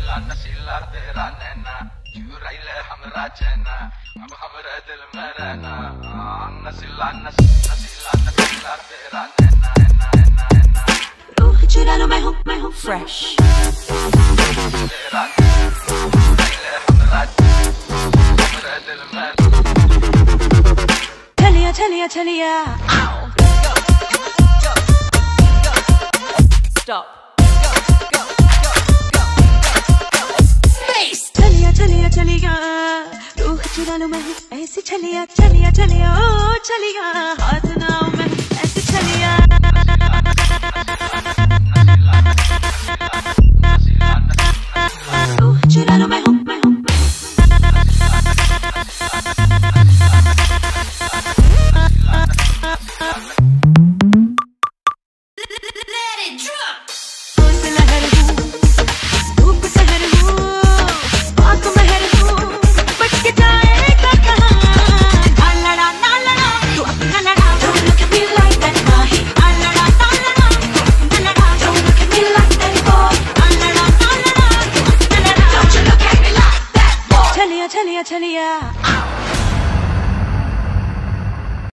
नशीला तेरा नैना चुराई ले हमरा चैना अब हमरे दिल में रहना नशीला नशीला तेरा नैना रूह चुरा लो मैं हूँ फ्रेश तेरा चुराई ले हमरा हमरे दिल में Chhaliya Chhaliya Chhaliya Stop Chhaliya Chhaliya Chhaliya रूह चुरा लो मैं ऐसी छलिया छलिया छलिया ओ छलिया हाथ ना मैं ऐसी छलिया रूह चुरा लो मैं हूँ Chhaliya Chhaliya